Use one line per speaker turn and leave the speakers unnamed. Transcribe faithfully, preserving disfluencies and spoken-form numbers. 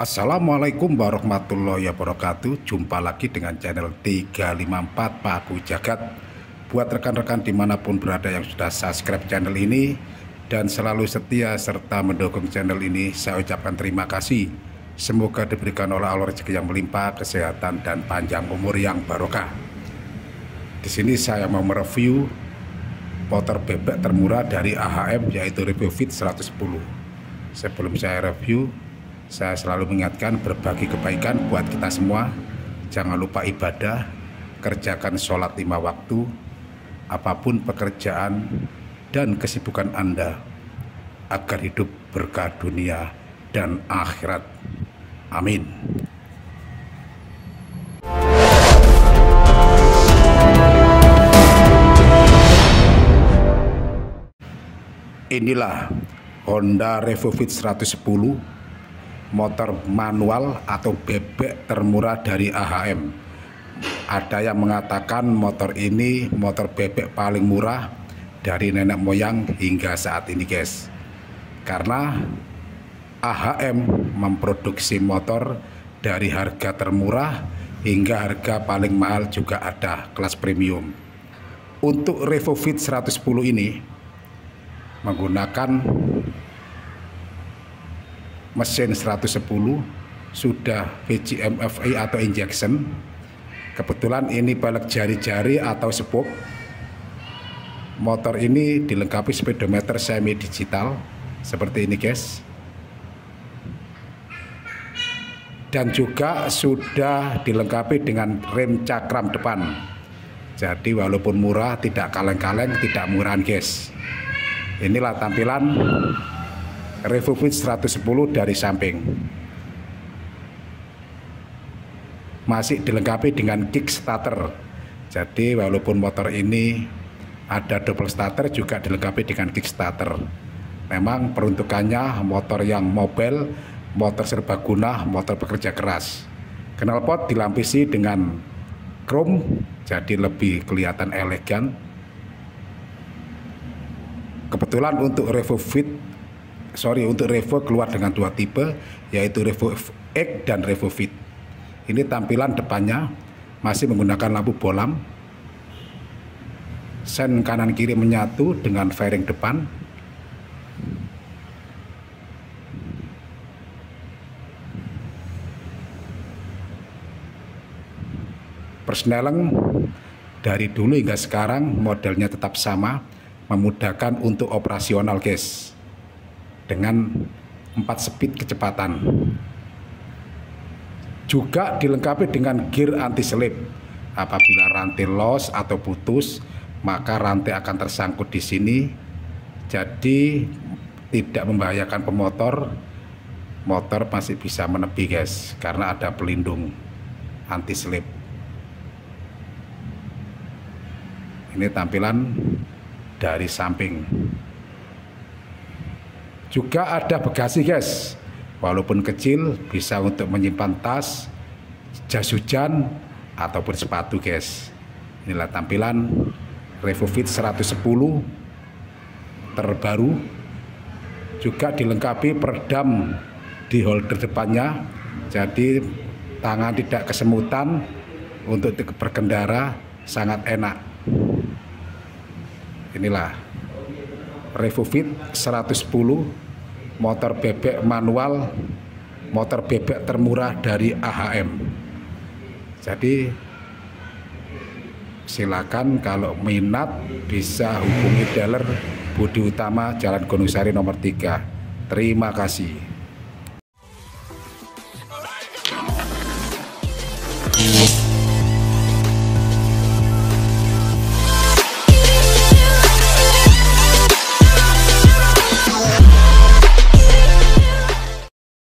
Assalamualaikum warahmatullahi wabarakatuh. Jumpa lagi dengan channel tiga lima empat Paku Jagat. Buat rekan-rekan dimanapun berada yang sudah subscribe channel ini dan selalu setia serta mendukung channel ini, saya ucapkan terima kasih. Semoga diberikan oleh Allah rezeki yang melimpah, kesehatan dan panjang umur yang barokah. Di sini saya mau mereview motor bebek termurah dari A H M, yaitu RevoFit seratus sepuluh. Sebelum saya review, saya selalu mengingatkan berbagi kebaikan buat kita semua. Jangan lupa ibadah, kerjakan sholat lima waktu, apapun pekerjaan dan kesibukan Anda, agar hidup berkah dunia dan akhirat. Amin. Inilah Honda RevoFit seratus sepuluh, motor manual atau bebek termurah dari A H M. Ada yang mengatakan motor ini motor bebek paling murah dari nenek moyang hingga saat ini, guys. Karena A H M memproduksi motor dari harga termurah hingga harga paling mahal juga ada, kelas premium. Untuk RevoFit seratus sepuluh ini menggunakan mesin seratus sepuluh, sudah V G M F I atau injection. Kebetulan ini pelek jari-jari atau spoke. Motor ini dilengkapi speedometer semi digital seperti ini, guys. Dan juga sudah dilengkapi dengan rem cakram depan. Jadi walaupun murah, tidak kaleng-kaleng, tidak murahan, guys. Inilah tampilan RevoFit seratus sepuluh dari samping. Masih dilengkapi dengan kick starter. Jadi walaupun motor ini ada double starter, juga dilengkapi dengan kick starter. Memang peruntukannya motor yang mobile, motor serbaguna, motor bekerja keras. Knalpot dilapisi dengan chrome, jadi lebih kelihatan elegan. Kebetulan untuk RevoFit sorry untuk Revo keluar dengan dua tipe, yaitu Revo X dan RevoFit. Ini tampilan depannya masih menggunakan lampu bolam, sen kanan kiri menyatu dengan fairing depan. Persneleng dari dulu hingga sekarang modelnya tetap sama, memudahkan untuk operasional, guys, dengan empat speed kecepatan. Juga dilengkapi dengan gear anti slip. Apabila rantai los atau putus, maka rantai akan tersangkut di sini, jadi tidak membahayakan pemotor. Motor masih bisa menepi, guys, karena ada pelindung anti slip. Ini tampilan dari samping. Juga ada bagasi, guys. Walaupun kecil, bisa untuk menyimpan tas, jas hujan ataupun sepatu, guys. Inilah tampilan RevoFit seratus sepuluh terbaru. Juga dilengkapi peredam di holder depannya, jadi tangan tidak kesemutan. Untuk berkendara sangat enak. Inilah RevoFit seratus sepuluh, motor bebek manual, motor bebek termurah dari A H M. Jadi silakan kalau minat bisa hubungi dealer Budi Utama, Jalan Gunung Sari nomor tiga. Terima kasih.